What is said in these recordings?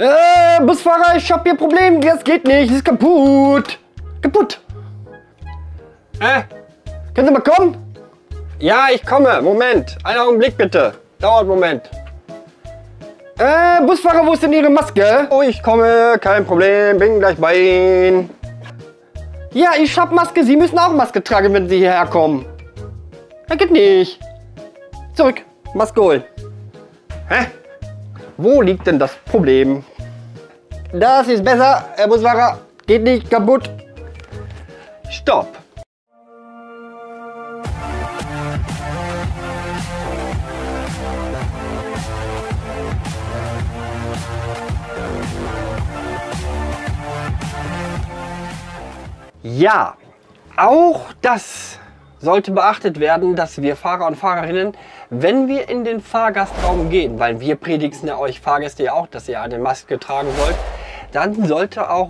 Busfahrer, ich hab hier ein Problem. Das geht nicht. Das ist kaputt. Kaputt. Können Sie mal kommen? Ja, ich komme. Moment. Einen Augenblick bitte. Dauert einen Moment. Busfahrer, wo ist denn Ihre Maske? Oh, ich komme. Kein Problem. Bin gleich bei Ihnen. Ja, ich hab Maske. Sie müssen auch Maske tragen, wenn Sie hierher kommen. Das geht nicht. Zurück. Maske holen. Hä? Wo liegt denn das Problem? Das ist besser, Herr Busfahrer. Geht nicht, kaputt. Stopp. Ja, auch das sollte beachtet werden, dass wir Fahrer und Fahrerinnen, wenn wir in den Fahrgastraum gehen, weil wir predigen ja euch Fahrgäste ja auch, dass ihr eine Maske tragen sollt, dann sollten auch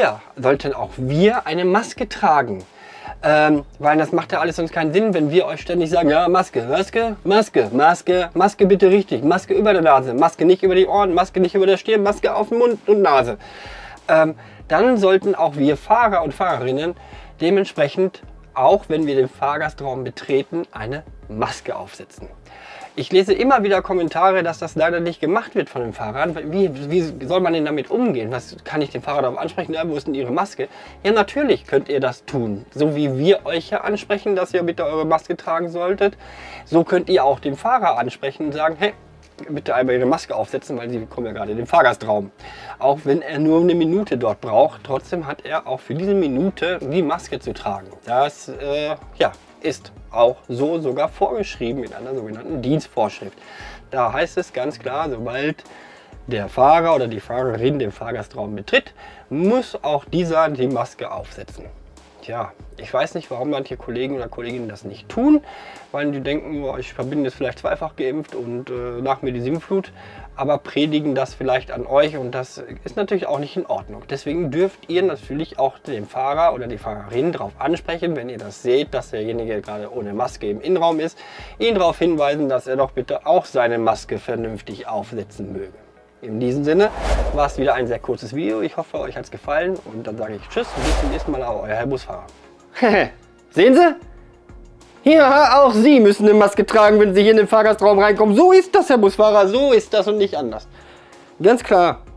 wir eine Maske tragen. Weil das macht ja alles sonst keinen Sinn, wenn wir euch ständig sagen, ja, Maske, Maske, Maske, Maske, Maske bitte richtig, Maske über der Nase, Maske nicht über die Ohren, Maske nicht über der Stirn, Maske auf den Mund und Nase. Dann sollten auch wir Fahrer und Fahrerinnen dementsprechend, auch wenn wir den Fahrgastraum betreten, eine Maske aufsetzen. Ich lese immer wieder Kommentare, dass das leider nicht gemacht wird von den Fahrern. Wie soll man denn damit umgehen? Was kann ich den Fahrer darauf ansprechen? Ja, wo ist denn Ihre Maske? Ja, natürlich könnt ihr das tun. So wie wir euch ja ansprechen, dass ihr bitte eure Maske tragen solltet, so könnt ihr auch den Fahrer ansprechen und sagen, hey, bitte einmal Ihre Maske aufsetzen, weil Sie kommen ja gerade in den Fahrgastraum. Auch wenn er nur eine Minute dort braucht, trotzdem hat er auch für diese Minute die Maske zu tragen. Das ja, ist auch so sogar vorgeschrieben in einer sogenannten Dienstvorschrift. Da heißt es ganz klar, sobald der Fahrer oder die Fahrerin den Fahrgastraum betritt, muss auch dieser die Maske aufsetzen. Tja, ich weiß nicht, warum manche Kollegen oder Kolleginnen das nicht tun, weil die denken, oh, ich bin jetzt vielleicht zweifach geimpft und nach mir die Sinnflut, aber predigen das vielleicht an euch und das ist natürlich auch nicht in Ordnung. Deswegen dürft ihr natürlich auch den Fahrer oder die Fahrerin darauf ansprechen, wenn ihr das seht, dass derjenige gerade ohne Maske im Innenraum ist, ihn darauf hinweisen, dass er doch bitte auch seine Maske vernünftig aufsetzen möge. In diesem Sinne war es wieder ein sehr kurzes Video. Ich hoffe, euch hat es gefallen und dann sage ich Tschüss und bis zum nächsten Mal, euer Herr Busfahrer. Sehen Sie? Ja, auch Sie müssen eine Maske tragen, wenn Sie hier in den Fahrgastraum reinkommen. So ist das, Herr Busfahrer, so ist das und nicht anders. Ganz klar.